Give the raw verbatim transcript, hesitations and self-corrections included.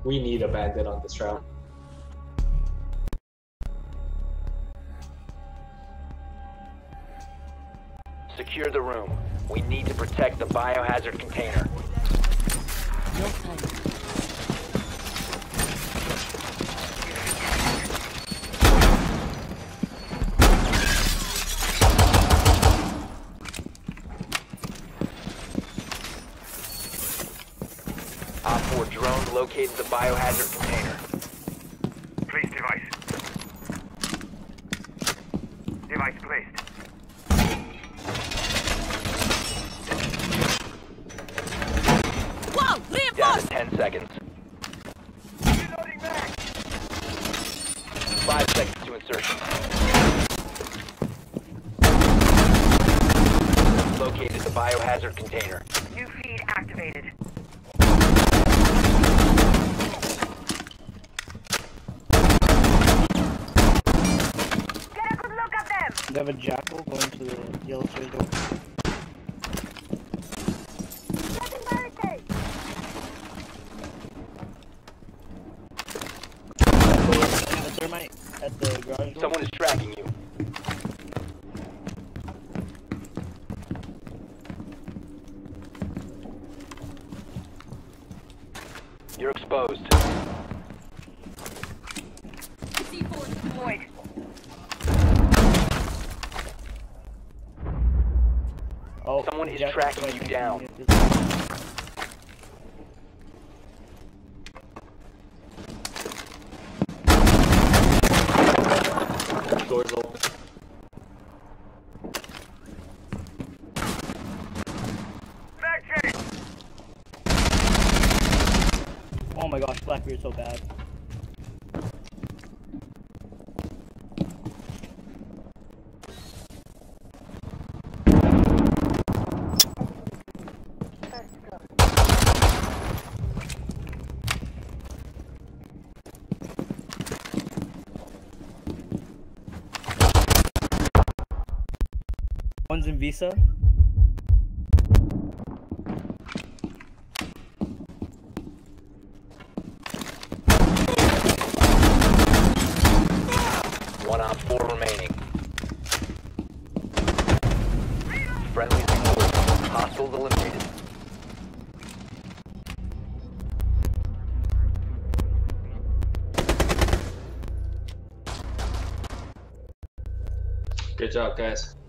We need a bandit on this round. Secure the room. We need to protect the biohazard container. Op four drone located the biohazard container. Place device. Device placed. Whoa! Down Reinforce! to ten seconds. Reloading back. Five seconds to insertion. Located the biohazard container. New feed activated. Get a good look at them. You have a jackal going to the yellow stairs door. Setting barricade. I have a thermite at the garage door. Someone is tracking you. You're exposed. C four deployed. Oh, Someone is jackal tracking right you next to down. me at this- Doors open. Back check. Oh my gosh, Blackbeard's so bad. One's in Visa. One op four remaining. Friendly support. Hostiles eliminated. Good job, guys.